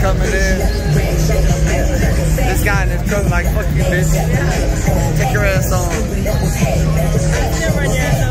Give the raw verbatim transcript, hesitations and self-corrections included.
coming in. This guy in his truck like, fuck you, bitch. Take your ass on.